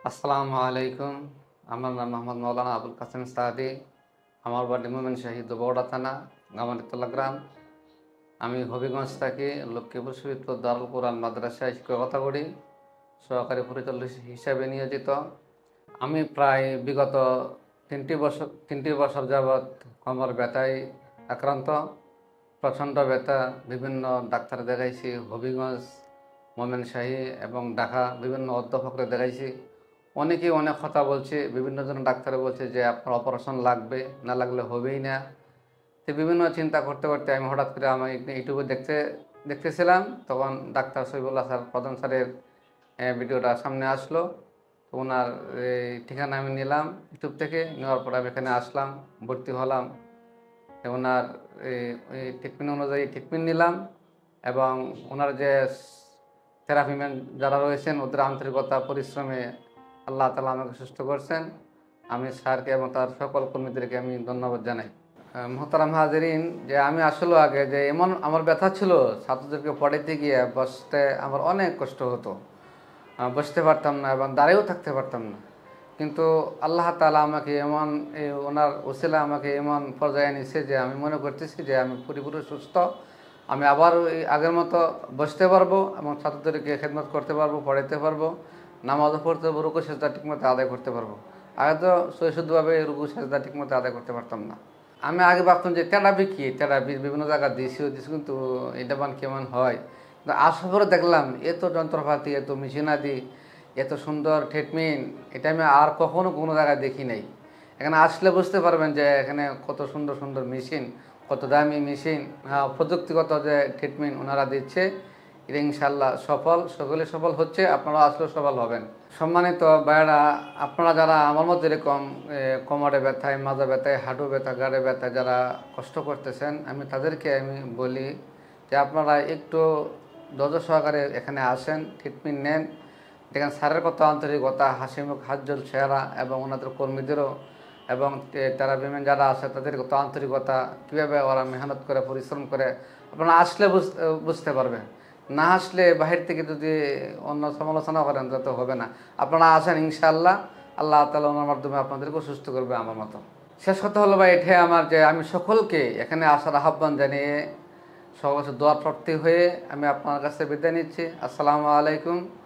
আসসালামু আলাইকুম। আমার নাম মোহাম্মদ মাওলানা আবুল কাসেম সাদি। আমার বাড়ি ময়মনসিংহ দুবৌড়া থানা, গামারিতলা গ্রাম। আমি হবিগঞ্জ থাকি। লক্ষ্মীপুর শহীদপুর দারুল কুরআন মাদ্রাসায় শিক্ষকতা করি, সহকারী পরিচালক হিসাবে নিয়োজিত। আমি প্রায় বিগত তিনটি বছর যাবৎ কোমর ব্যথায় আক্রান্ত। প্রচণ্ড ব্যথা, বিভিন্ন ডাক্তার দেখাইছি, হবিগঞ্জ, ময়মনসিংহ এবং ঢাকা বিভিন্ন অধ্যাপকরা দেখাইছি। অনেকেই অনেক কথা বলছে, বিভিন্ন জন ডাক্তার বলছে যে আপনার অপারেশন লাগবে, না লাগলে হবেই না। তো বিভিন্ন চিন্তা করতে করতে আমি হঠাৎ করে আমি ইউটিউবে দেখতেছিলাম, তখন ডাক্তার শহীবুল্লাহ স্যার, প্রধান স্যারের ভিডিওটা সামনে আসলো। তো ওনার ঠিকানা আমি নিলাম ইউটিউব থেকে, নেওয়ার পর আমি এখানে আসলাম, ভর্তি হলাম। ওনার ট্রিটমেন্ট অনুযায়ী ট্রিটমেন্ট নিলাম এবং ওনার যে থেরাপিম্যান যারা রয়েছেন ওদের আন্তরিকতা পরিশ্রমে আল্লাহ তাআলা আমাকে সুস্থ করছেন। আমি স্যারকে এবং তার সকল কর্মীদেরকে আমি ধন্যবাদ জানাই। মোহতারাম হাজিরিন, যে আমি আসলে আগে যে এমন আমার ব্যথা ছিল, ছাত্রদেরকে পড়াইতে গিয়ে বসতে আমার অনেক কষ্ট হতো। বসতে পারতাম না এবং দাঁড়িয়েও থাকতে পারতাম না। কিন্তু আল্লাহ তাআলা আমাকে এমন ওনার ওসিলা আমাকে এমন পর্যায়ে নিছে যে আমি মনে করতেছি যে আমি পুরোপুরি সুস্থ। আমি আবার ওই আগের মতো বসতে পারবো এবং ছাত্রদেরকে খেদমত করতে পারবো, পড়াইতে পারবো, নামাজও পড়তে পারবো, রুকু সেজদা ঠিকমতো আদায় করতে পারবো। আগে তো শুদ্ধভাবে রুকু সেজদা ঠিকমতো আদায় করতে পারতাম না। আমি আগে ভাবতাম যে থেরাপি কি, থেরাপি বিভিন্ন জায়গায় দিয়েছিও কিন্তু এটা কেমন হয়। কিন্তু আসার পরে দেখলাম এত যন্ত্রপাতি, এত মেশিনাদি, এত সুন্দর ট্রিটমেন্ট, এটা আমি আর কখনো কোনো জায়গায় দেখি নাই। এখানে আসলে বুঝতে পারবেন যে এখানে কত সুন্দর সুন্দর মেশিন, কত দামি মেশিন, প্রযুক্তিগত যে ট্রিটমেন্ট ওনারা দিচ্ছে। এটা ইনশাল্লাহ সকলে সফল হচ্ছে, আপনারা আসলেও সফল হবেন। সম্মানিত ভাইয়েরা, আপনারা যারা আমার মধ্যে এরকম কোমরে ব্যথায়, মাজা ব্যথায়, হাঁটু ব্যথা, গাড়ে ব্যথায় যারা কষ্ট করতেছেন, আমি তাদেরকে বলি যে আপনারা একটু ধৈর্য সহকারে এখানে আসেন, ট্রিটমেন্ট নেন। দেখেন স্যারের কত আন্তরিকতা, হাসিমুখ, হাজ্জল চেহারা এবং ওনাদের কর্মীদেরও এবং তারা বিমেন যারা আছে তাদের কত আন্তরিকতা, কীভাবে ওরা মেহনত করে, পরিশ্রম করে, আপনারা আসলে বুঝতে পারবেন। না আসলে বাহির থেকে যদি অন্য সমালোচনা করেন তো হবে না। আপনারা আসেন, ইনশাআল্লাহ আল্লাহ তাআলা ওনার মাধ্যমে আপনাদেরকে সুস্থ করবে আমার মতো। শেষ কথা হলো ভাই এটাই আমার, যে আমি সকলকে এখানে আসার আহ্বান জানিয়ে সবার কাছে দোয়া প্রার্থী হয়ে আমি আপনার কাছে বিদায় নিচ্ছি। আসসালামু আলাইকুম।